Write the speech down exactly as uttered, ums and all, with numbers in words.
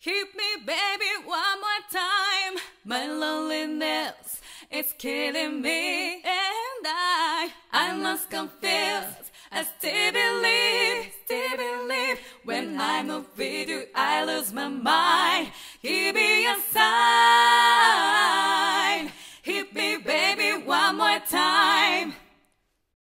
Hit me, baby, one more time. My loneliness is killing me, and I, I must confess, I still believe.